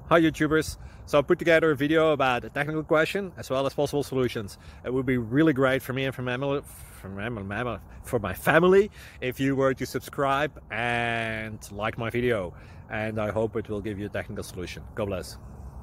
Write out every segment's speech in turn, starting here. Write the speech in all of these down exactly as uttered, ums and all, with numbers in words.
Hi YouTubers. So I put together a video about a technical question as well as possible solutions. It would be really great for me and for my family, for my, for my family if you were to subscribe and like my video, and I hope it will give you a technical solution. God bless.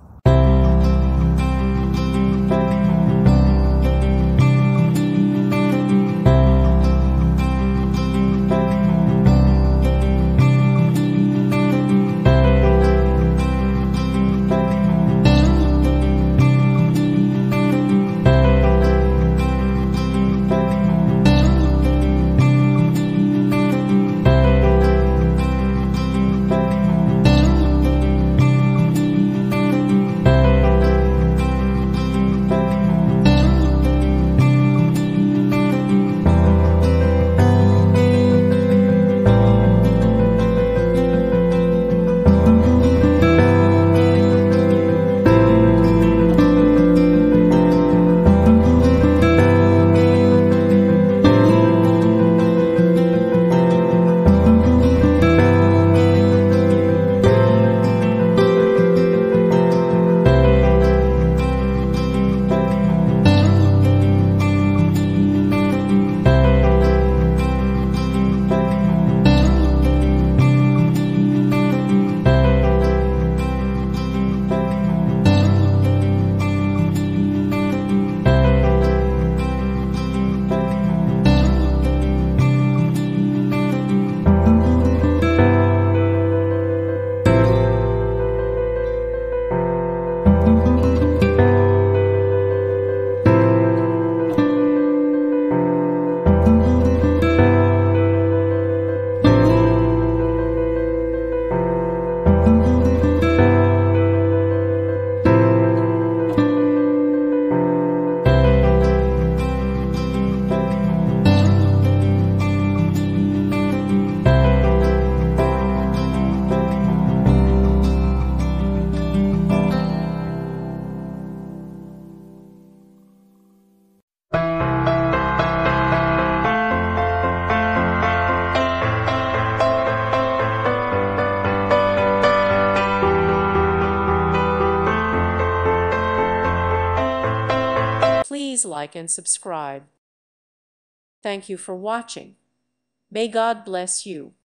Please like and subscribe. Thank you for watching. May God bless you.